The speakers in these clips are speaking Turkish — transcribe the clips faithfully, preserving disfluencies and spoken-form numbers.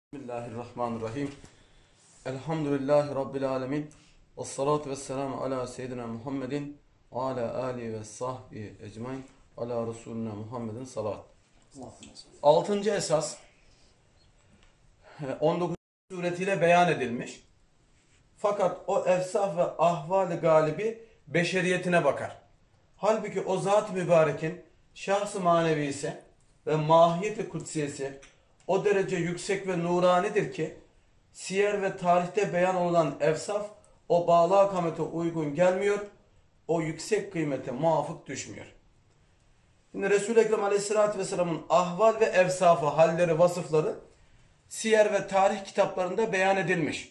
Bismillahirrahmanirrahim. Elhamdülillahi Rabbil alemin. Vessalatu vesselamu ala seyyidina Muhammedin ve ala alihi ve sahbihi ecmain. Ala Resulüne Muhammedin salat. Altıncı esas on dokuz suretiyle beyan edilmiş. Fakat o efsaf ve ahval-i galibi beşeriyetine bakar. Halbuki o zat-ı mübarekin şahs-ı manevisi ve mahiyeti kudsiyesi o derece yüksek ve nuranidir ki siyer ve tarihte beyan olan efsaf o bağla kamete uygun gelmiyor, o yüksek kıymete muvafık düşmüyor. Şimdi Resul-i Ekrem Aleyhisselatü Vesselam'ın ahval ve efsafı, halleri, vasıfları siyer ve tarih kitaplarında beyan edilmiş.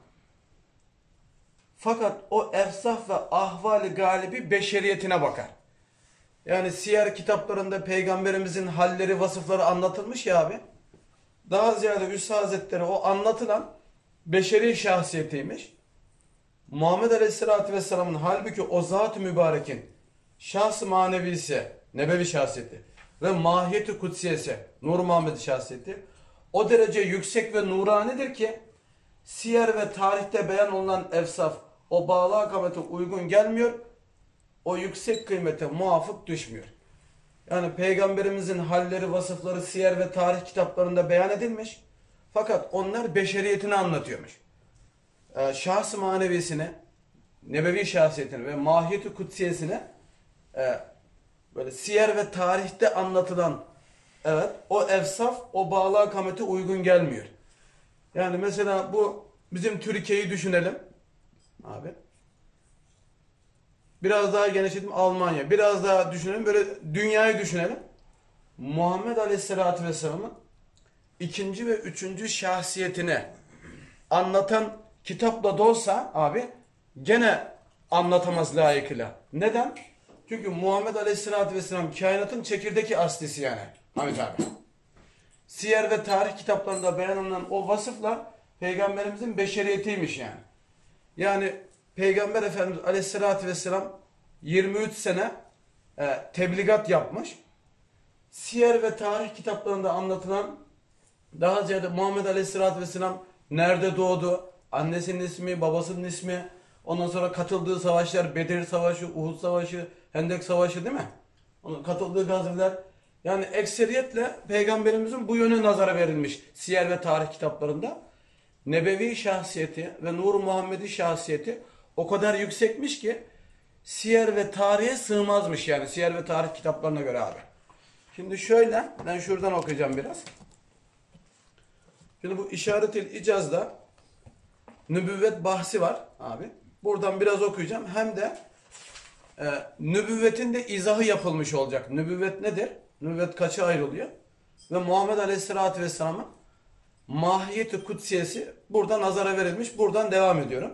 Fakat o efsaf ve ahval-i galibi beşeriyetine bakar. Yani siyer kitaplarında peygamberimizin halleri, vasıfları anlatılmış ya abi. Daha ziyade Üstad Hazretleri o anlatılan beşeri şahsiyetiymiş. Muhammed Aleyhisselatü Vesselam'ın halbuki o zat-ı mübarekin şahs-ı manevisi, nebevi şahsiyeti ve mahiyeti kudsiyesi, Nur Muhammed şahsiyeti o derece yüksek ve nuranidir ki siyer ve tarihte beyan olunan efsaf o bağla kamete uygun gelmiyor, o yüksek kıymete muvafık düşmüyor. Yani peygamberimizin halleri, vasıfları siyer ve tarih kitaplarında beyan edilmiş. Fakat onlar beşeriyetini anlatıyormuş. Ee, şahs-ı manevisini, nebevi şahsiyetini ve mahiyeti kutsiyesini e, böyle siyer ve tarihte anlatılan evet o efsaf o bağla kamete uygun gelmiyor. Yani mesela bu bizim Türkiye'yi düşünelim abi. Biraz daha genişletelim Almanya. Biraz daha düşünelim. Böyle dünyayı düşünelim. Muhammed Aleyhisselatü Vesselam'ın ikinci ve üçüncü şahsiyetini anlatan kitapla da olsa abi gene anlatamaz layıkıyla. Neden? Çünkü Muhammed Aleyhisselatü Vesselam kainatın çekirdeki aslisi yani. Hamit abi. Siyer ve tarih kitaplarında beyanlanan o vasıflar peygamberimizin beşeriyetiymiş yani. Yani Peygamber Efendimiz Aleyhisselatü Vesselam yirmi üç sene e, tebligat yapmış. Siyer ve tarih kitaplarında anlatılan daha ziyade Muhammed Aleyhisselatü Vesselam nerede doğdu, annesinin ismi, babasının ismi, ondan sonra katıldığı savaşlar, Bedir Savaşı, Uhud Savaşı, Hendek Savaşı değil mi? Onun katıldığı gaziler. Yani ekseriyetle Peygamberimizin bu yöne nazara verilmiş siyer ve tarih kitaplarında. Nebevi şahsiyeti ve Nur Muhammedi şahsiyeti o kadar yüksekmiş ki siyer ve tarihe sığmazmış yani siyer ve tarih kitaplarına göre abi. Şimdi şöyle ben şuradan okuyacağım biraz. Şimdi bu İşaret-i İcaz'da nübüvvet bahsi var abi. Buradan biraz okuyacağım. Hem de e, nübüvvetin de izahı yapılmış olacak. Nübüvvet nedir? Nübüvvet kaça ayrılıyor? Ve Muhammed Aleyhisselatü Vesselam'ın mahiyeti kutsiyesi burada nazara verilmiş. Buradan devam ediyorum.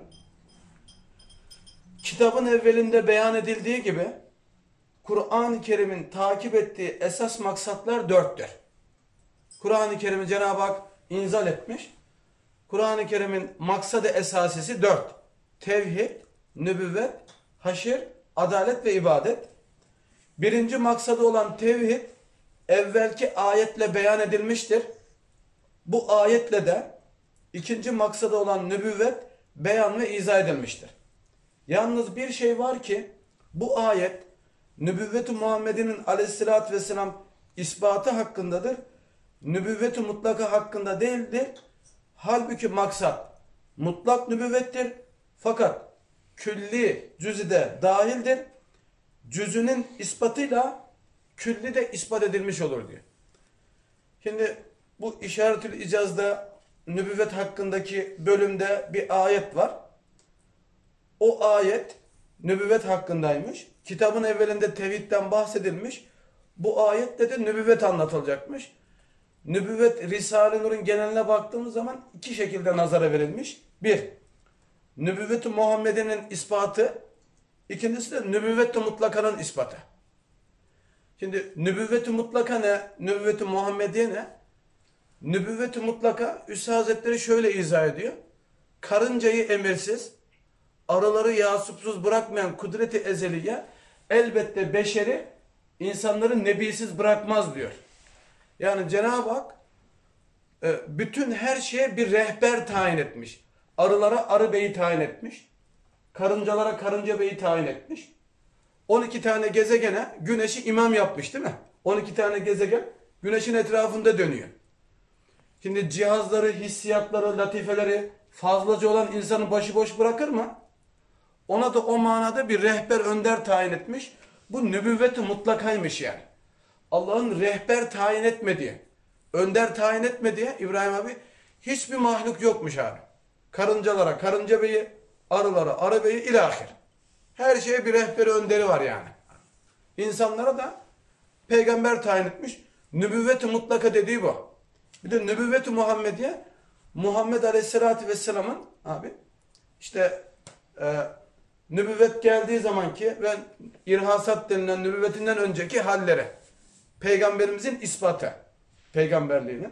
Kitabın evvelinde beyan edildiği gibi Kur'an-ı Kerim'in takip ettiği esas maksatlar dörttür. Kur'an-ı Kerim'i Cenab-ı Hak inzal etmiş. Kur'an-ı Kerim'in maksadı esasisi dört. Tevhid, nübüvvet, haşir, adalet ve ibadet. Birinci maksadı olan tevhid evvelki ayetle beyan edilmiştir. Bu ayetle de ikinci maksadı olan nübüvvet beyan ve izah edilmiştir. Yalnız bir şey var ki bu ayet nübüvvet-i Muhammed'in Aleyhisselatü Vesselam ispatı hakkındadır. Nübüvvet-i mutlaka hakkında değildir. Halbuki maksat mutlak nübüvvettir. Fakat külli cüz'i de dahildir. Cüz'ünün ispatıyla külli de ispat edilmiş olur diyor. Şimdi bu İşaret-ül İcaz'da nübüvvet hakkındaki bölümde bir ayet var. O ayet nübüvvet hakkındaymış. Kitabın evvelinde tevhidden bahsedilmiş. Bu ayette de nübüvvet anlatılacakmış. Nübüvvet Risale-i Nur'un geneline baktığımız zaman iki şekilde nazara verilmiş. Bir, nübüvvet-i Muhammed'in ispatı. İkincisi de nübüvvet-i mutlakanın ispatı. Şimdi nübüvvet-i mutlaka ne? Nübüvvet-i Muhammediye ne? Nübüvvet-i mutlaka Üstad Hazretleri şöyle izah ediyor. Karıncayı emirsiz, arıları yasupsuz bırakmayan kudret-i ezeliye elbette beşeri insanları nebisiz bırakmaz diyor. Yani Cenab-ı Hak e, bütün her şeye bir rehber tayin etmiş. Arılara arı beyi tayin etmiş. Karıncalara karınca beyi tayin etmiş. on iki tane gezegene güneşi imam yapmış değil mi? on iki tane gezegen güneşin etrafında dönüyor. Şimdi cihazları, hissiyatları, latifeleri fazlaca olan insanı başıboş bırakır mı? Ona da o manada bir rehber, önder tayin etmiş. Bu nübüvvet-i mutlakaymış yani. Allah'ın rehber tayin etmediği, önder tayin etmediği İbrahim abi hiçbir mahluk yokmuş abi. Karıncalara karınca beyi, arılara arı beyi ilahir. Her şeye bir rehberi, önderi var yani. İnsanlara da peygamber tayin etmiş. Nübüvvet-i mutlaka dediği bu. Bir de nübüvvet-i Muhammediye, Muhammed Aleyhisselatü Vesselam'ın abi işte e, nübüvvet geldiği zamanki ve irhasat denilen nübüvvetinden önceki halleri. Peygamberimizin ispatı. Peygamberliğinin.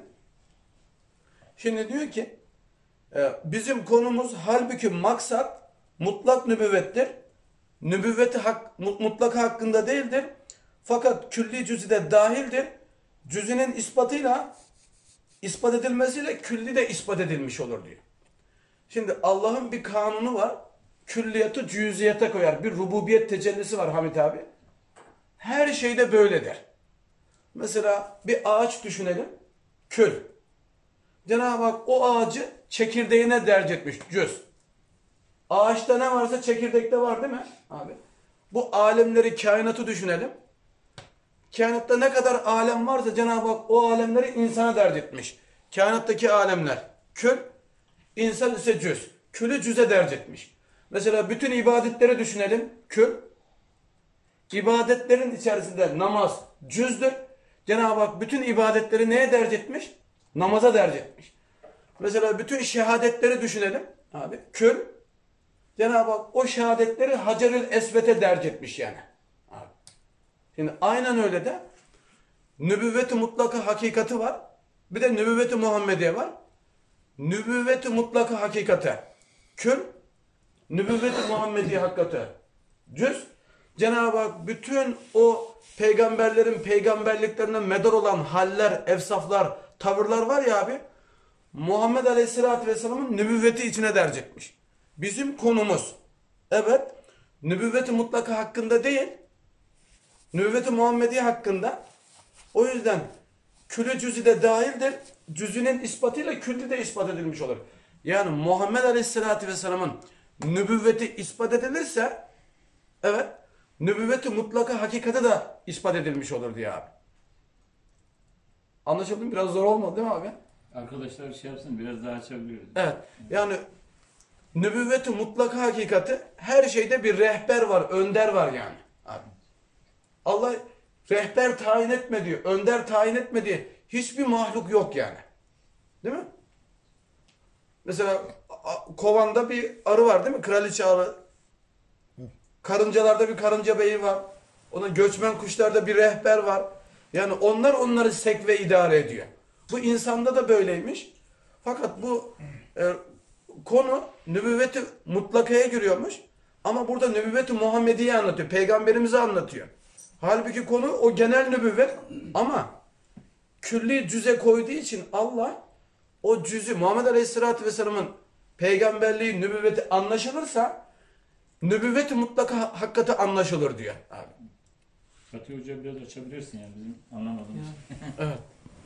Şimdi diyor ki e, bizim konumuz halbuki maksat mutlak nübüvvettir. Nübüvveti hak, mutlaka hakkında değildir. Fakat külli cüz'i de dahildir. Cüz'ünün ispatıyla ispat edilmesiyle külli de ispat edilmiş olur diyor. Şimdi Allah'ın bir kanunu var. Külliyatı cüz'iyete koyar. Bir rububiyet tecellisi var Hamit abi. Her şeyde böyledir. Mesela bir ağaç düşünelim. Kül. Cenab-ı Hak o ağacı çekirdeğine derc etmiş. Cüz. Ağaçta ne varsa çekirdekte var değil mi abi? Bu alemleri, kainatı düşünelim. Kainatta ne kadar alem varsa Cenab-ı Hak o alemleri insana derc etmiş. Kainattaki alemler kül, insan ise cüz. Külü cüze derc etmiş. Mesela bütün ibadetleri düşünelim. Kül. İbadetlerin içerisinde namaz cüzdür. Cenab-ı Hak bütün ibadetleri neye derc etmiş? Namaza derc etmiş. Mesela bütün şehadetleri düşünelim abi. Kül. Cenab-ı Hak o şehadetleri Hacer-ül Esved'e derc etmiş yani. Abi. Şimdi aynen öyle de nübüvvet-i mutlaka hakikati var. Bir de nübüvvet-i Muhammediye var. Nübüvvet-i mutlaka hakikate kül, nübüvvet-i Muhammediye hakikate cüz. Cenab-ı Hak bütün o peygamberlerin peygamberliklerine medar olan haller, efsaflar, tavırlar var ya abi, Muhammed Aleyhisselatü Vesselam'ın nübüvveti içine derc etmiş. Bizim konumuz evet nübüvvet-i mutlaka hakkında değil, nübüvvet-i Muhammediye hakkında. O yüzden külü cüz'i de dahildir. Cüz'ünün ispatıyla külli de ispat edilmiş olur. Yani Muhammed Aleyhisselatü Vesselam'ın nübüvveti ispat edilirse evet nübüvvet-i mutlaka hakikati de ispat edilmiş olur diye abi. Anlaşıldı mı? Biraz zor olmadı değil mi abi? Arkadaşlar şey yapsın biraz daha açabiliriz. Evet. Yani nübüvvet-i mutlaka hakikati her şeyde bir rehber var, önder var yani. Abi. Allah rehber tayin etme diyor, önder tayin etme diye hiçbir mahluk yok yani. Değil mi? Mesela kovanda bir arı var değil mi? Kraliçe arı. Karıncalarda bir karınca beyi var. Onun göçmen kuşlarda bir rehber var. Yani onlar onları sek ve idare ediyor. Bu insanda da böyleymiş. Fakat bu e, konu nübüvvet-i mutlakaya giriyormuş. Ama burada nübüvvet-i Muhammediye anlatıyor. Peygamberimizi anlatıyor. Halbuki konu o genel nübüvvet ama külli cüze koyduğu için Allah o cüzü Muhammed Aleyhisselatü Vesselam'ın peygamberliği, nübüvveti anlaşılırsa nübüvvet-i mutlaka hakikati anlaşılır diyor abi. Fatih Hoca biraz açabilirsin yani bizim anlamadığımız. Evet.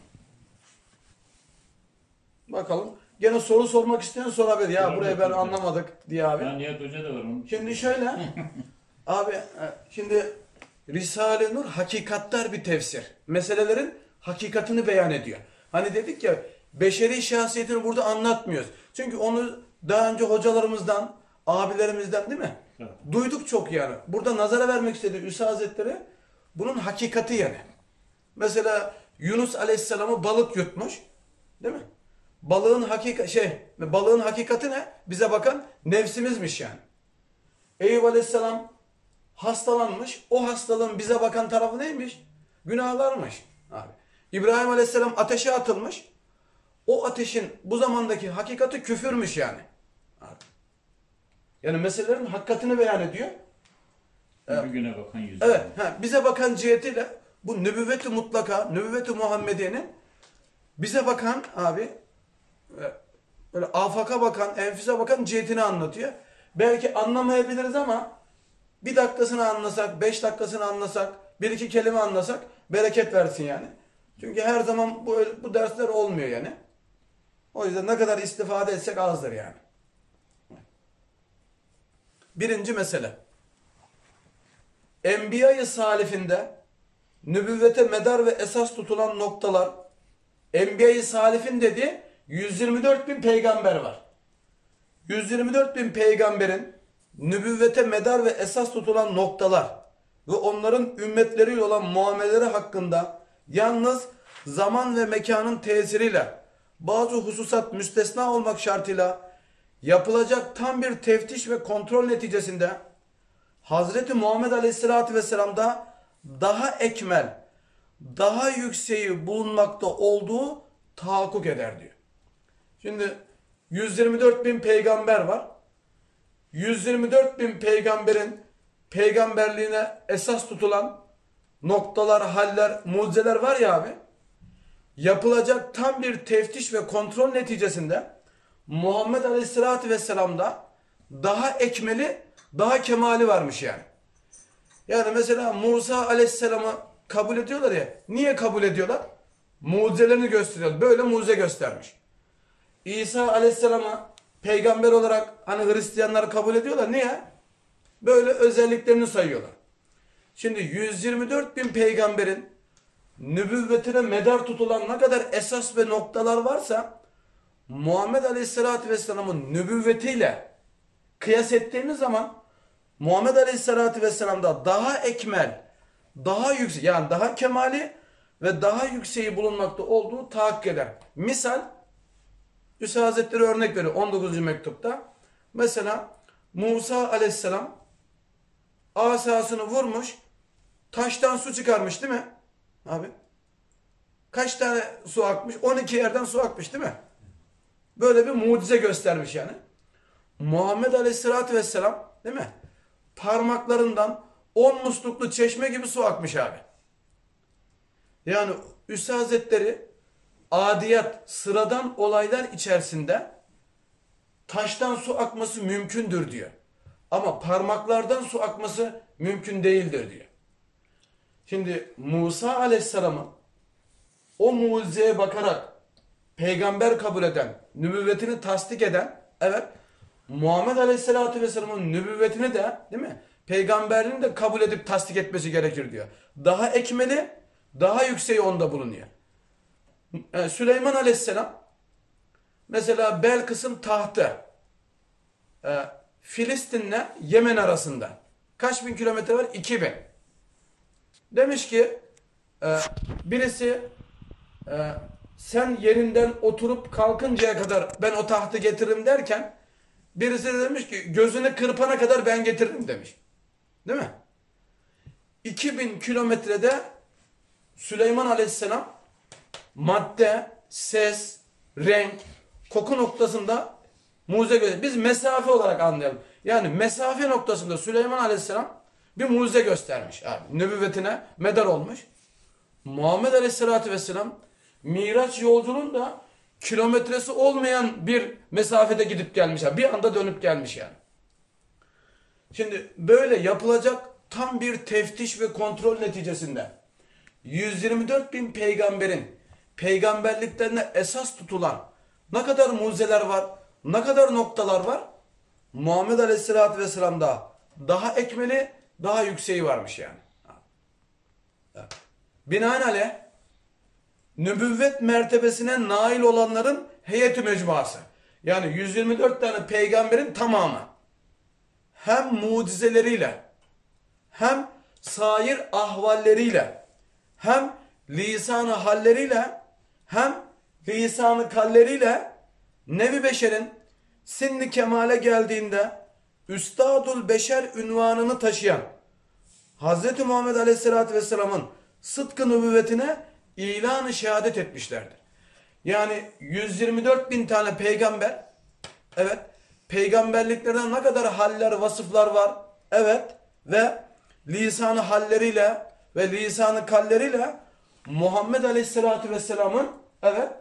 Bakalım. Gene soru sormak isteyen sorabilir. Ya burayı ben anlamadık diye abi. Ya Nihat Hoca da var onun. Şimdi şöyle abi şimdi Risale-i Nur hakikattar bir tefsir. Meselelerin hakikatini beyan ediyor. Hani dedik ya beşeri şahsiyetini burada anlatmıyoruz. Çünkü onu daha önce hocalarımızdan, abilerimizden değil mi? Evet. Duyduk çok yani. Burada nazara vermek istediği Üsa Hazretleri bunun hakikati yani. Mesela Yunus Aleyhisselam'ı balık yutmuş. Değil mi? Balığın hakika şey, balığın hakikati ne? Bize bakan nefsimizmiş yani. Eyüp Aleyhisselam hastalanmış. O hastalığın bize bakan tarafı neymiş? Günahlarmış. Abi. İbrahim Aleyhisselam ateşe atılmış. O ateşin bu zamandaki hakikati küfürmüş yani. Abi. Yani meselelerin hakikatini beyan ediyor. Bir güne bakan yüzü. Evet. He, bize bakan cihetiyle bu nübüvvet-i mutlaka, nübüvvet-i Muhammediye'nin Bize bakan abi, böyle afaka bakan, enfüse bakan cihetini anlatıyor. Belki anlamayabiliriz ama bir dakikasını anlasak, beş dakikasını anlasak, bir iki kelime anlasak bereket versin yani. Çünkü her zaman bu, bu dersler olmuyor yani. O yüzden ne kadar istifade etsek azdır yani. Birinci mesele. Enbiya-i Salifinde nübüvvete medar ve esas tutulan noktalar, Enbiya-i Salifin dediği yüz yirmi dört bin peygamber var. yüz yirmi dört bin peygamberin nübüvvete medar ve esas tutulan noktalar ve onların ümmetleriyle olan muameleleri hakkında yalnız zaman ve mekanın tesiriyle bazı hususat müstesna olmak şartıyla yapılacak tam bir teftiş ve kontrol neticesinde Hazreti Muhammed Aleyhisselatü Vesselam'da daha ekmel, daha yükseği bulunmakta olduğu tahakkuk eder diyor. Şimdi yüz yirmi dört bin peygamber var. yüz yirmi dört bin peygamberin peygamberliğine esas tutulan noktalar, haller, mucizeler var ya abi. Yapılacak tam bir teftiş ve kontrol neticesinde Muhammed Aleyhisselatü Vesselam'da daha ekmeli, daha kemali varmış yani. Yani mesela Musa Aleyhisselam'ı kabul ediyorlar ya. Niye kabul ediyorlar? Mucizelerini gösteriyor. Böyle mucize göstermiş. İsa Aleyhisselam'ı peygamber olarak hani Hristiyanlar kabul ediyorlar. Niye? Böyle özelliklerini sayıyorlar. Şimdi yüz yirmi dört bin peygamberin nübüvvetine medar tutulan ne kadar esas ve noktalar varsa Muhammed Aleyhisselatü Vesselam'ın nübüvvetiyle kıyas ettiğimiz zaman Muhammed Aleyhisselatü Vesselam'da daha ekmel, daha yüksek yani daha kemali ve daha yükseği bulunmakta olduğu tahakkuk eder. Misal Üsa Hazretleri örnek veriyor on dokuzuncu mektupta. Mesela Musa Aleyhisselam asasını vurmuş, taştan su çıkarmış değil mi? Abi. Kaç tane su akmış? on iki yerden su akmış değil mi? Böyle bir mucize göstermiş yani. Muhammed Aleyhisselatü Vesselam değil mi? Parmaklarından on musluklu çeşme gibi su akmış abi. Yani Üsa Hazretleri adiyat, sıradan olaylar içerisinde taştan su akması mümkündür diyor. Ama parmaklardan su akması mümkün değildir diyor. Şimdi Musa Aleyhisselam'ı o mucizeye bakarak peygamber kabul eden, nübüvvetini tasdik eden, evet, Muhammed Aleyhisselatü Vesselam'ın nübüvvetini de, değil mi? Peygamberliğini de kabul edip tasdik etmesi gerekir diyor. Daha ekmeli, daha yükseği onda bulunuyor. Yani Süleyman Aleyhisselam mesela Belkıs'ın tahtı e, Filistin'le Yemen arasında kaç bin kilometre var? iki bin. Demiş ki e, birisi e, sen yerinden oturup kalkıncaya kadar ben o tahtı getiririm derken birisi de demiş ki gözünü kırpana kadar ben getiririm demiş. Değil mi? iki bin kilometrede Süleyman Aleyhisselam madde, ses, renk, koku noktasında mucize gösteriyor. Biz mesafe olarak anlayalım. Yani mesafe noktasında Süleyman Aleyhisselam bir mucize göstermiş abi. Nübüvvetine medar olmuş. Muhammed Aleyhisselatü Vesselam Miraç yolculuğunda kilometresi olmayan bir mesafede gidip gelmiş. Yani bir anda dönüp gelmiş yani. Şimdi böyle yapılacak tam bir teftiş ve kontrol neticesinde yüz yirmi dört bin peygamberin peygamberliklerine esas tutulan ne kadar mucizeler var, ne kadar noktalar var? Muhammed Aleyhisselatü Vesselam'da daha ekmeli, daha yükseği varmış yani. Binaenaleyh nübüvvet mertebesine nail olanların heyeti mecmuası. Yani yüz yirmi dört tane peygamberin tamamı hem mucizeleriyle hem sair ahvalleriyle hem lisan-ı halleriyle hem lisan-ı kalleriyle nevi beşerin sinni kemale geldiğinde Üstadul Beşer ünvanını taşıyan Hz. Muhammed Aleyhisselatü Vesselam'ın sıdkı nübüvvetine ilan-ı şehadet etmişlerdir. Yani yüz yirmi dört bin tane peygamber, evet, peygamberliklerden ne kadar haller, vasıflar var, evet, ve lisan-ı halleriyle ve lisan-ı kalleriyle Muhammed Aleyhisselatü Vesselam'ın, evet,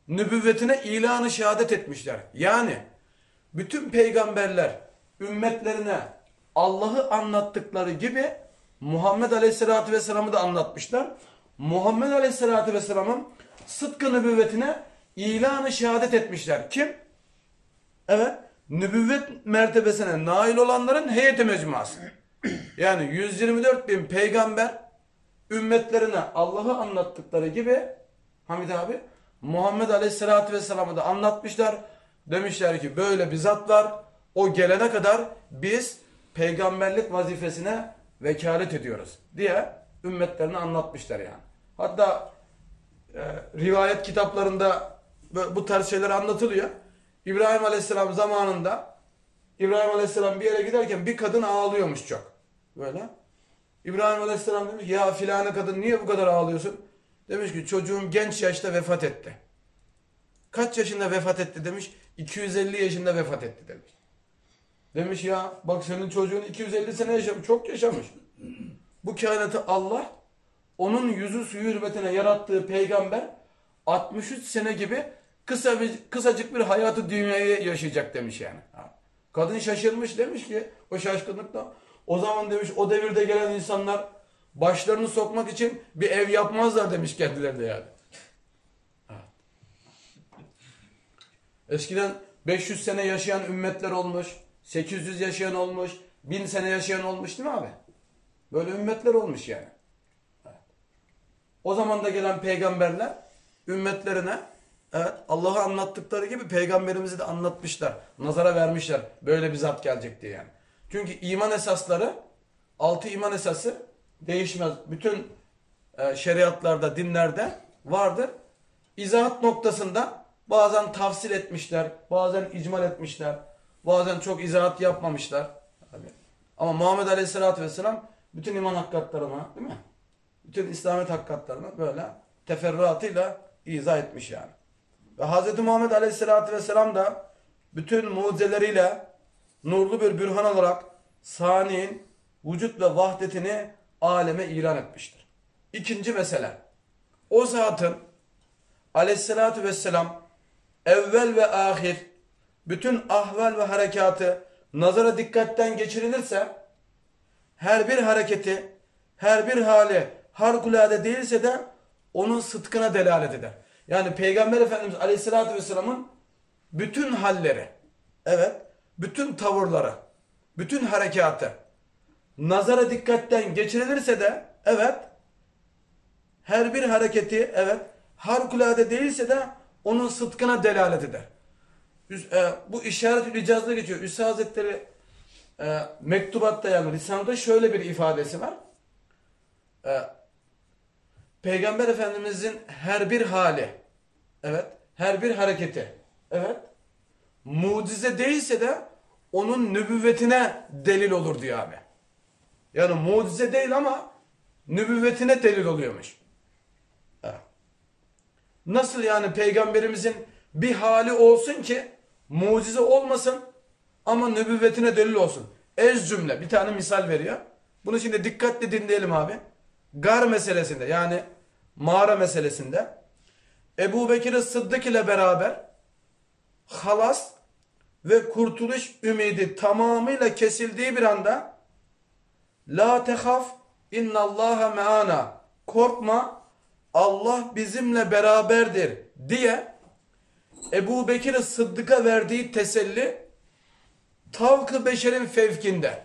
nübüvvetine ilanı şehadet etmişler. Yani bütün peygamberler ümmetlerine Allah'ı anlattıkları gibi Muhammed Aleyhisselatü Vesselam'ı da anlatmışlar. Muhammed Aleyhisselatü Vesselam'ın sıdkı nübüvvetine ilanı şehadet etmişler. Kim? Evet. Nübüvvet mertebesine nail olanların heyeti mecmuası. Yani yüz yirmi dört bin peygamber ümmetlerine Allah'ı anlattıkları gibi Hamid abi Muhammed Aleyhisselatü Vesselam'ı da anlatmışlar. Demişler ki böyle bir zat var. O gelene kadar biz peygamberlik vazifesine vekalet ediyoruz diye ümmetlerine anlatmışlar yani. Hatta e, rivayet kitaplarında bu tarz şeyler anlatılıyor. İbrahim Aleyhisselam zamanında İbrahim Aleyhisselam bir yere giderken bir kadın ağlıyormuş çok. Böyle. İbrahim Aleyhisselam demiş ya filanı kadın niye bu kadar ağlıyorsun? Demiş ki çocuğum genç yaşta vefat etti. Kaç yaşında vefat etti demiş. iki yüz elli yaşında vefat etti demiş. Demiş ya bak senin çocuğun iki yüz elli sene yaşamış. Çok yaşamış. Bu kainatı Allah onun yüzü suyu hürmetine yarattığı peygamber altmış üç sene gibi kısa bir, kısacık bir hayatı dünyaya yaşayacak demiş yani. Kadın şaşırmış demiş ki o şaşkınlıkla o zaman demiş o devirde gelen insanlar başlarını sokmak için bir ev yapmazlar demiş kendilerine yani. Eskiden beş yüz sene yaşayan ümmetler olmuş, sekiz yüz yaşayan olmuş, bin sene yaşayan olmuş değil mi abi? Böyle ümmetler olmuş yani. O zaman da gelen peygamberler ümmetlerine evet, Allah'ı anlattıkları gibi peygamberimizi de anlatmışlar. Nazara vermişler. Böyle bir zat gelecek diye yani. Çünkü iman esasları, altı iman esası değişmez. Bütün e, şeriatlarda, dinlerde vardır. İzahat noktasında bazen tafsil etmişler, bazen icmal etmişler, bazen çok izahat yapmamışlar. Ama Muhammed Aleyhisselatü Vesselam bütün iman hakikatlarına, değil mi? Bütün İslamiyet hakikatlarına böyle teferruatıyla izah etmiş yani. Ve Hz. Muhammed Aleyhisselatü Vesselam da bütün mucizeleriyle nurlu bir bürhan olarak sani'in vücut ve vahdetini aleme ilan etmiştir. İkinci mesele. O zatın Aleyhisselatü Vesselam evvel ve ahir bütün ahval ve harekatı nazara dikkatten geçirilirse her bir hareketi, her bir hali harikulade değilse de onun sıdkına delalet eder. Yani Peygamber Efendimiz Aleyhisselatü Vesselam'ın bütün halleri, evet, bütün tavırları, bütün harekatı nazara dikkatten geçirilirse de evet, her bir hareketi evet harikulade değilse de onun sıdkına delalet eder. Bu işaret-ül icazda geçiyor. Üstad Hazretleri e, mektubatta yani Risale'de şöyle bir ifadesi var. E, Peygamber Efendimizin her bir hali, evet, her bir hareketi, evet, mucize değilse de onun nübüvvetine delil olur diyor abi. Yani mucize değil ama nübüvvetine delil oluyormuş. Evet. Nasıl yani Peygamberimizin bir hali olsun ki mucize olmasın ama nübüvvetine delil olsun. Ez cümle bir tane misal veriyor. Bunu şimdi dikkatle dinleyelim abi. Gar meselesinde yani mağara meselesinde Ebu Bekir Sıddık ile beraber halas ve kurtuluş ümidi tamamıyla kesildiği bir anda La tehaf innallaha meana, korkma Allah bizimle beraberdir diye Ebu Bekir Sıddık'a verdiği teselli tavk-ı beşerin fevkinde.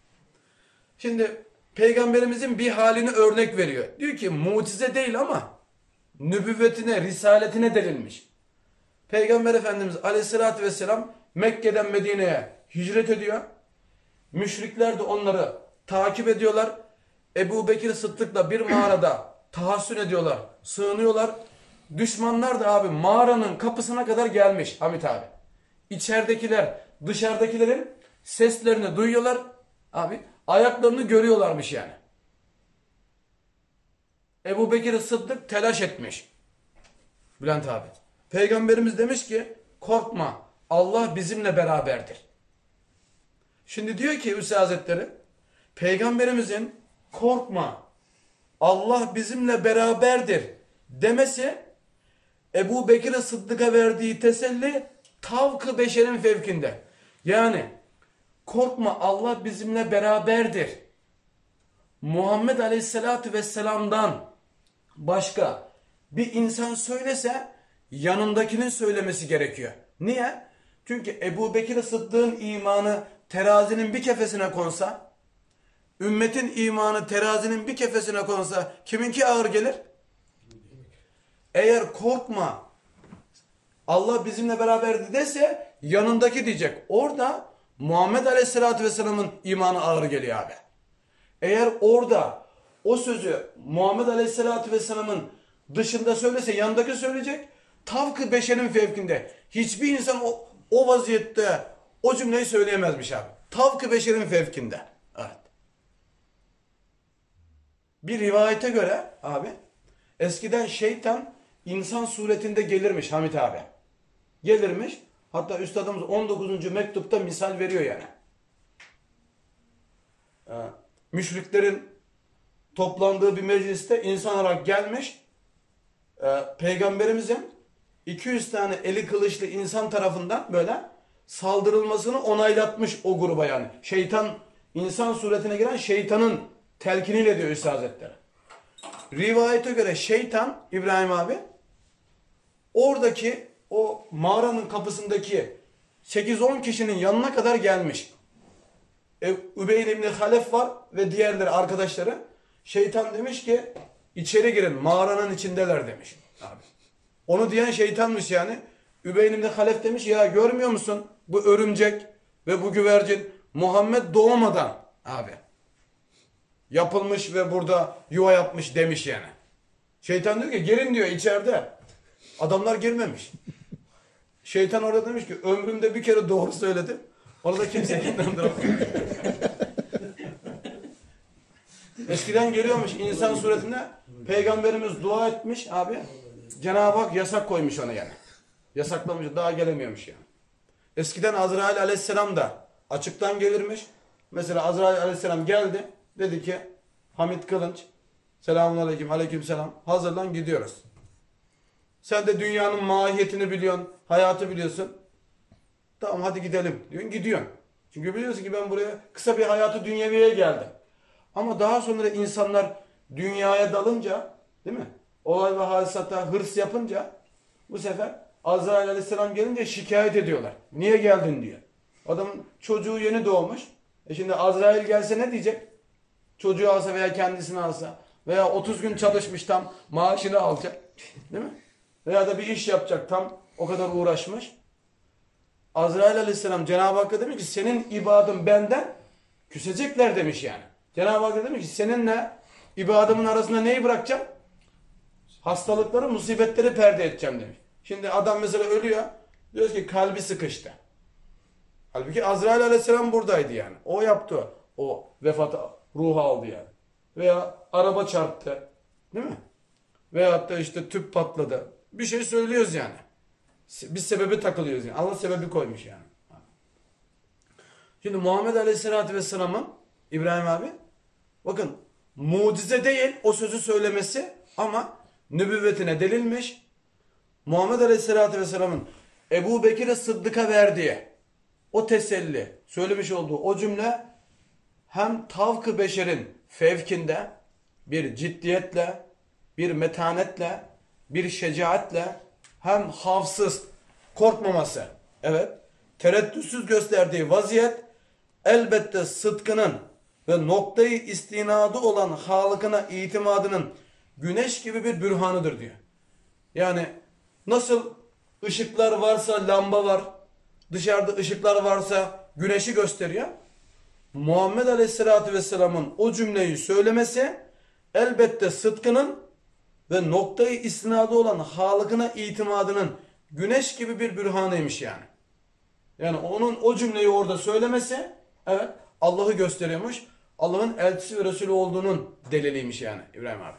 Şimdi Peygamberimizin bir halini örnek veriyor. Diyor ki mucize değil ama nübüvvetine, risaletine delilmiş. Peygamber Efendimiz Aleyhisselatü Vesselam Mekke'den Medine'ye hicret ediyor. Müşrikler de onları takip ediyorlar. Ebu Bekir Sıddık'la bir mağarada tahassün ediyorlar, sığınıyorlar. Düşmanlar da abi mağaranın kapısına kadar gelmiş Hamit abi. İçeridekiler dışarıdakilerin seslerini duyuyorlar. Abi ayaklarını görüyorlarmış yani. Ebu Bekir Sıddık telaş etmiş. Bülent abi. Peygamberimiz demiş ki korkma Allah bizimle beraberdir. Şimdi diyor ki Hüseyin Hazretleri Peygamberimizin korkma Allah bizimle beraberdir demesi Ebu Bekir'e Sıddık'a verdiği teselli tavkı beşerin fevkinde. Yani korkma, Allah bizimle beraberdir. Muhammed Aleyhisselatü Vesselam'dan başka bir insan söylese yanındakinin söylemesi gerekiyor. Niye? Çünkü Ebu Bekir Sıddık'ın imanı terazinin bir kefesine konsa, ümmetin imanı terazinin bir kefesine konsa kiminki ağır gelir? Eğer korkma, Allah bizimle beraberdi dese yanındaki diyecek. Orada Muhammed Aleyhisselatü Vesselam'ın imanı ağır geliyor abi. Eğer orada o sözü Muhammed Aleyhisselatü Vesselam'ın dışında söylese yanındaki söyleyecek. Tavkı beşerin fevkinde. Hiçbir insan o, o vaziyette o cümleyi söyleyemezmiş abi. Tavkı beşerin fevkinde. Evet. Bir rivayete göre abi eskiden şeytan insan suretinde gelirmiş Hamit abi. Gelirmiş. Hatta üstadımız on dokuzuncu mektupta misal veriyor yani. Ee, müşriklerin toplandığı bir mecliste insan olarak gelmiş. Ee, Peygamberimizin iki yüz tane eli kılıçlı insan tarafından böyle saldırılmasını onaylatmış o gruba yani. Şeytan, insan suretine giren şeytanın telkiniyle diyor Üstad Hazretleri. Rivayete göre şeytan, İbrahim abi, oradaki o mağaranın kapısındaki sekiz on kişinin yanına kadar gelmiş. E, Übeyn İbni Halef var ve diğerleri arkadaşları. Şeytan demiş ki içeri girin, mağaranın içindeler demiş. Abi. Onu diyen şeytanmış yani. Übeyn İbni Halef demiş ya görmüyor musun bu örümcek ve bu güvercin Muhammed doğmadan abi yapılmış ve burada yuva yapmış demiş yani. Şeytan diyor ki girin diyor içeride. Adamlar girmemiş. Şeytan orada demiş ki ömrümde bir kere doğru söyledim. Orada kimse inandıramaz. Eskiden geliyormuş insan suretinde, Peygamberimiz dua etmiş abi. Cenab-ı Hak yasak koymuş ona yani. Yasaklamış, daha gelemiyormuş yani. Eskiden Azrail Aleyhisselam da açıktan gelirmiş. Mesela Azrail Aleyhisselam geldi. Dedi ki Hamit Kılınç, selamünaleyküm, aleykümselam, hazırlan gidiyoruz. Sen de dünyanın mahiyetini biliyorsun, hayatı biliyorsun. Tamam hadi gidelim diyorsun, gidiyorsun. Çünkü biliyorsun ki ben buraya kısa bir hayatı dünyeviye geldim. Ama daha sonra insanlar dünyaya dalınca, değil mi? Olay ve hadisata hırs yapınca bu sefer Azrail Aleyhisselam gelince şikayet ediyorlar. Niye geldin diyor. Adamın çocuğu yeni doğmuş. E şimdi Azrail gelse ne diyecek? Çocuğu alsa veya kendisini alsa veya otuz gün çalışmış tam maaşını alacak. Değil mi? Veya da bir iş yapacak tam o kadar uğraşmış. Azrail Aleyhisselam Cenab-ı Hakk'a demiş ki senin ibadın benden küsecekler demiş yani. Cenab-ı Hak demiş ki seninle ibadımın arasında neyi bırakacağım? Hastalıkları, musibetleri perde edeceğim demiş. Şimdi adam mesela ölüyor. Diyoruz ki kalbi sıkıştı. Halbuki Azrail Aleyhisselam buradaydı yani. O yaptı. O vefatı ruhu aldı yani. Veya araba çarptı. Değil mi? Veyahut da işte tüp patladı. Bir şey söylüyoruz yani. Biz sebebi takılıyoruz yani. Allah sebebi koymuş yani. Şimdi Muhammed Aleyhisselatü Vesselam'ın İbrahim abi bakın mucize değil o sözü söylemesi ama nübüvvetine delilmiş. Muhammed Aleyhisselatü Vesselam'ın Ebu Bekir'e Sıddık'a verdiği o teselli, söylemiş olduğu o cümle hem tavk-ı beşerin fevkinde bir ciddiyetle, bir metanetle, bir şecaatle hem havsız, korkmaması, evet, tereddütsüz gösterdiği vaziyet elbette sıdkının ve noktayı istinadı olan Halık'ına itimadının güneş gibi bir bürhanıdır diyor. Yani nasıl ışıklar varsa lamba var, dışarıda ışıklar varsa güneşi gösteriyor. Muhammed Aleyhisselatü Vesselam'ın o cümleyi söylemesi elbette sıdkının ve noktayı istinadı olan Halık'ına itimadının güneş gibi bir bürhanıymış yani. Yani onun o cümleyi orada söylemesi evet Allah'ı gösteriyormuş. Allah'ın elçisi ve Resulü olduğunun deliliymiş yani İbrahim abi.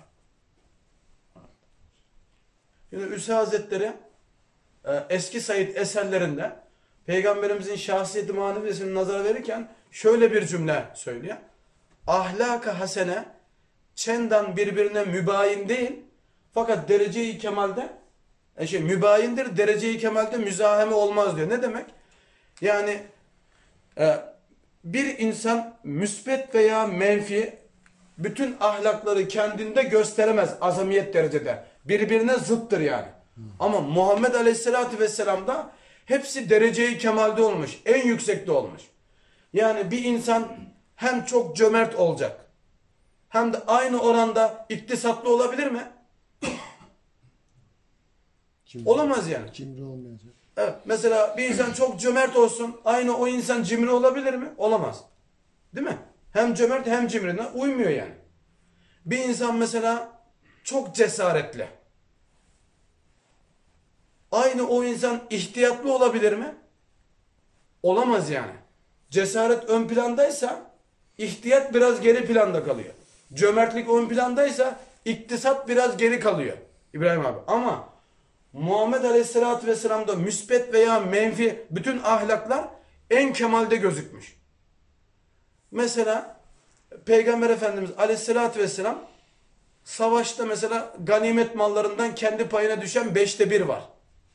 Şimdi Üsa Hazretleri eski Said eserlerinde Peygamberimizin şahsiyeti maneviyesini nazara verirken şöyle bir cümle söylüyor. Ahlak-ı hasene çendan birbirine mübayin değil fakat derece-i kemalde e şey mübayindir, derece-i kemalde müzaheme olmaz diyor. Ne demek? Yani e, bir insan müsbet veya menfi bütün ahlakları kendinde gösteremez azamiyet derecede. Birbirine zıttır yani. Ama Muhammed Aleyhisselatü Vesselam'da hepsi derece-i kemalde olmuş. En yüksekte olmuş. Yani bir insan hem çok cömert olacak, hem de aynı oranda iktisatlı olabilir mi? Cimri, Olamaz yani. Cimri olmayacak. Evet, mesela bir insan çok cömert olsun, aynı o insan cimri olabilir mi? Olamaz. Değil mi? Hem cömert hem cimri. Uymuyor yani. Bir insan mesela çok cesaretli. Aynı o insan ihtiyatlı olabilir mi? Olamaz yani. Cesaret ön plandaysa ihtiyat biraz geri planda kalıyor. Cömertlik ön plandaysa iktisat biraz geri kalıyor. İbrahim abi. Ama Muhammed Aleyhisselatü Vesselam'da müsbet veya menfi bütün ahlaklar en kemalde gözükmüş. Mesela Peygamber Efendimiz Aleyhisselatü Vesselam savaşta mesela ganimet mallarından kendi payına düşen beşte bir var.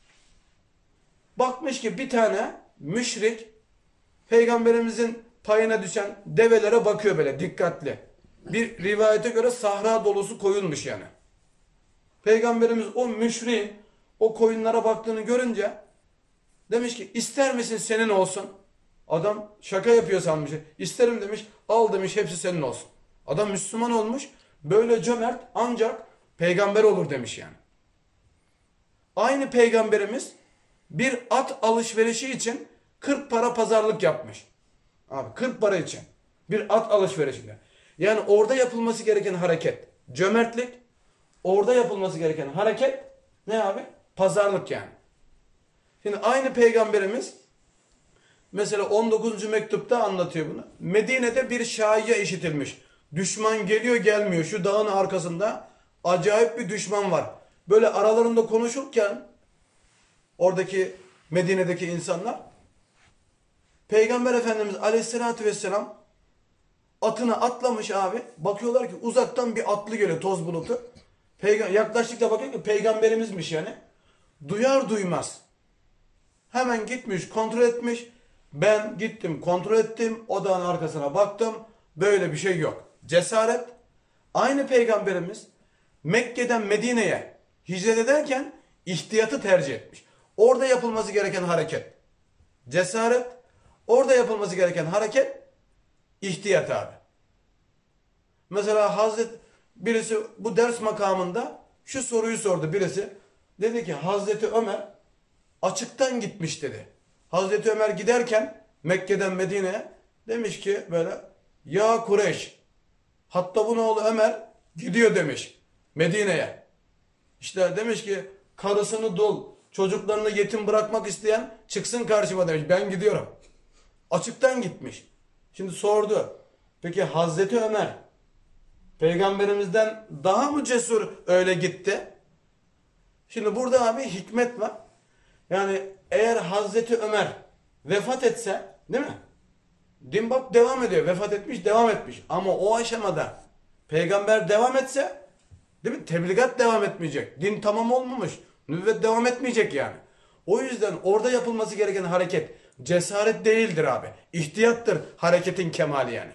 Bakmış ki bir tane müşrik Peygamberimizin payına düşen develere bakıyor böyle dikkatli. Bir rivayete göre sahra dolusu koyulmuş yani. Peygamberimiz o müşriğin o koyunlara baktığını görünce demiş ki ister misin senin olsun? Adam şaka yapıyor sanmış. İsterim demiş, al demiş, hepsi senin olsun. Adam Müslüman olmuş, böyle cömert ancak peygamber olur demiş yani. Aynı peygamberimiz bir at alışverişi için kırk para pazarlık yapmış. Abi kırk para için bir at alışverişinde. Yani orada yapılması gereken hareket cömertlik, orada yapılması gereken hareket ne abi? Pazarlık yani. Şimdi aynı peygamberimiz mesela on dokuzuncu mektupta anlatıyor bunu. Medine'de bir şaiye işitilmiş. Düşman geliyor gelmiyor. Şu dağın arkasında acayip bir düşman var. Böyle aralarında konuşurken oradaki Medine'deki insanlar Peygamber Efendimiz Aleyhisselatü Vesselam atına atlamış abi. Bakıyorlar ki uzaktan bir atlı geliyor, toz bulutu. Peygamber, yaklaştıkça bakıyor ki peygamberimizmiş yani. Duyar duymaz hemen gitmiş, kontrol etmiş. Ben gittim, kontrol ettim. O dağın arkasına baktım. Böyle bir şey yok. Cesaret. Aynı peygamberimiz Mekke'den Medine'ye hicret ederken ihtiyatı tercih etmiş. Orada yapılması gereken hareket cesaret. Orada yapılması gereken hareket ihtiyat abi. Mesela Hazreti birisi bu ders makamında şu soruyu sordu birisi. Dedi ki Hazreti Ömer açıktan gitmiş dedi. Hazreti Ömer giderken Mekke'den Medine'ye demiş ki böyle ya Kureyş, Hattab'ın oğlu Ömer gidiyor demiş Medine'ye. İşte demiş ki karısını dul, çocuklarını yetim bırakmak isteyen çıksın karşıma demiş. Ben gidiyorum. Açıktan gitmiş. Şimdi sordu. Peki Hazreti Ömer peygamberimizden daha mı cesur öyle gitti? Şimdi burada abi hikmet var. Yani eğer Hazreti Ömer vefat etse, değil mi? Din bak devam ediyor. Vefat etmiş, devam etmiş. Ama o aşamada peygamber devam etse, değil mi? Tebligat devam etmeyecek. Din tamam olmamış. Nübüvvet devam etmeyecek yani. O yüzden orada yapılması gereken hareket cesaret değildir abi. İhtiyattır hareketin kemali yani.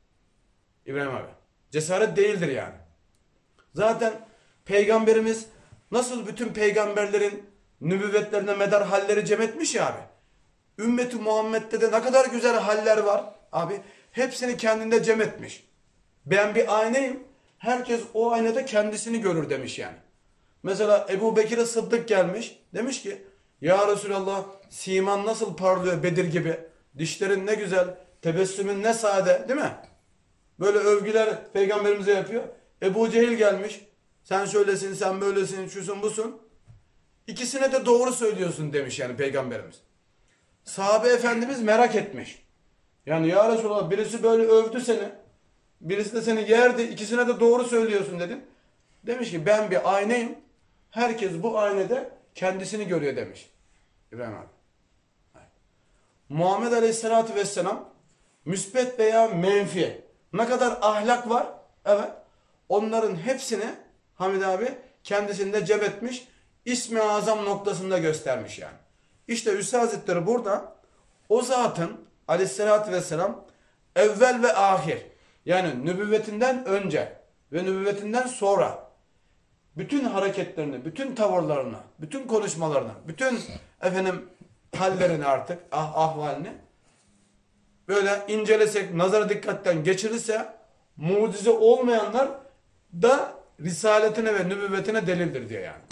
İbrahim abi. Cesaret değildir yani. Zaten peygamberimiz nasıl bütün peygamberlerin nübüvvetlerine medar halleri cem etmiş ya abi. Ümmeti Muhammed'de de ne kadar güzel haller var abi. Hepsini kendinde cem etmiş. Ben bir aynayım. Herkes o aynada kendisini görür demiş yani. Mesela Ebu Bekir'e Sıddık gelmiş. Demiş ki ya Resulallah siman nasıl parlıyor Bedir gibi. Dişlerin ne güzel. Tebessümün ne sade değil mi? Böyle övgüler peygamberimize yapıyor. Ebu Cehil gelmiş. Sen şöylesin, sen böylesin, şusun busun. İkisine de doğru söylüyorsun demiş yani peygamberimiz. Sahabe efendimiz merak etmiş. Yani ya Resulallah birisi böyle övdü seni. Birisi de seni yerdi. İkisine de doğru söylüyorsun dedim. Demiş ki ben bir aynayım. Herkes bu aynada kendisini görüyor demiş. İbrahim abi. Evet. Muhammed Aleyhisselatü Vesselam müsbet veya menfi ne kadar ahlak var? Evet. Onların hepsini Hamid abi kendisinde cem etmiş. İsmi Azam noktasında göstermiş yani. İşte Üstad Hazretleri burada o zatın aleyhissalatü vesselam evvel ve ahir, yani nübüvvetinden önce ve nübüvvetinden sonra bütün hareketlerini, bütün tavırlarını, bütün konuşmalarını, bütün efendim hallerini artık, ah, ahvalini böyle incelesek, nazara dikkatten geçirirse mucize olmayanlar da risaletine ve nübüvvetine delildir diyor yani.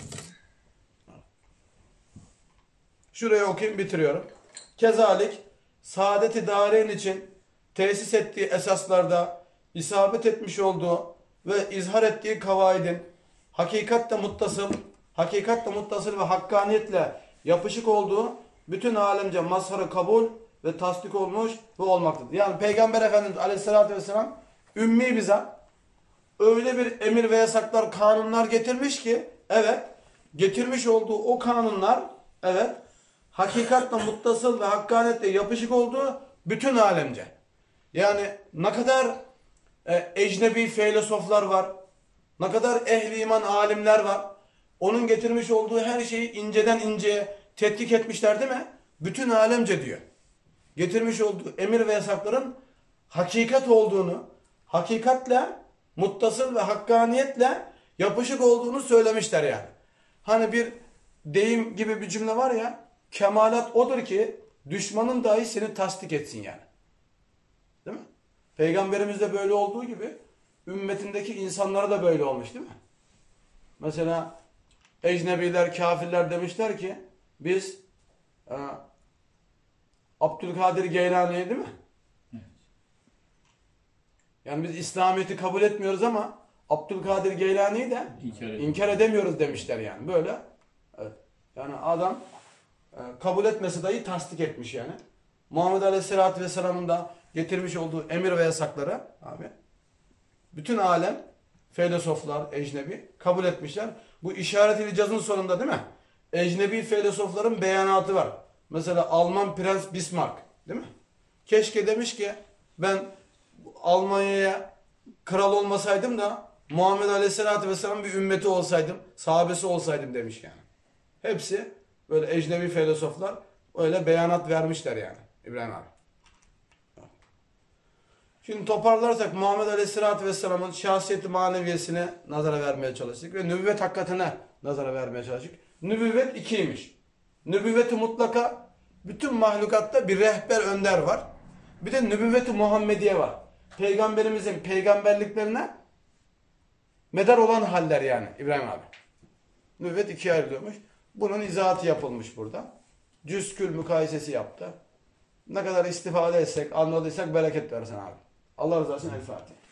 Şuraya okuyayım, bitiriyorum. Kezalik saadet-i dareyn için tesis ettiği esaslarda isabet etmiş olduğu ve izhar ettiği kavaidin hakikatle muttasıl, hakikatle muttasıl ve hakkaniyetle yapışık olduğu bütün alemce mazharı kabul ve tasdik olmuş ve olmaktadır. Yani Peygamber Efendimiz Aleyhisselatü Vesselam ümmi bize öyle bir emir ve yasaklar, kanunlar getirmiş ki, evet, getirmiş olduğu o kanunlar, evet, hakikatle muttasıl ve hakkaniyetle yapışık olduğu bütün alemce. Yani ne kadar e, ecnebi filozoflar var, ne kadar ehli iman alimler var. Onun getirmiş olduğu her şeyi inceden inceye tetkik etmişler değil mi? Bütün alemce diyor. Getirmiş olduğu emir ve yasakların hakikat olduğunu, hakikatle muttasıl ve hakkaniyetle yapışık olduğunu söylemişler yani. Hani bir deyim gibi bir cümle var ya, kemalat odur ki düşmanın dahi seni tasdik etsin yani. Değil mi? Peygamberimizde böyle olduğu gibi ümmetindeki insanlara da böyle olmuş değil mi? Mesela ecnebiler, kafirler demişler ki biz e, Abdülkadir Geylani'yi değil mi? Yani biz İslamiyet'i kabul etmiyoruz ama Abdülkadir Geylani'yi de İnkar, inkar edemiyoruz demişler yani. Böyle. Evet. Yani adam e, kabul etmese dahi tasdik etmiş yani. Muhammed Aleyhisselatü Vesselam'ın da getirmiş olduğu emir ve yasakları abi bütün alem filozoflar, ecnebi kabul etmişler. Bu işaret-i icazın sonunda değil mi? Ecnebi filozofların beyanatı var. Mesela Alman Prens Bismarck değil mi? Keşke demiş ki ben Almanya'ya kral olmasaydım da Muhammed Aleyhisselatü Vesselam bir ümmeti olsaydım, sahabesi olsaydım demiş yani. Hepsi böyle ecnebi filozoflar öyle beyanat vermişler yani İbrahim abi. Şimdi toparlarsak Muhammed Aleyhisselatü Vesselam'ın şahsiyeti maneviyesine nazara vermeye çalıştık ve nübüvvet hakikatine nazara vermeye çalıştık. Nübüvvet ikiymiş. Nübüvvet-i mutlaka bütün mahlukatta bir rehber önder var. Bir de nübüvvet-i Muhammediye var. Peygamberimizin peygamberliklerine medar olan haller yani İbrahim abi. Nübüvvet ikiye ayrılıyormuş. Bunun izahatı yapılmış burada. Cüzkül mukayesesi yaptı. Ne kadar istifade etsek, anladıysak bereket versin abi. Allah razı olsun. El Fatiha.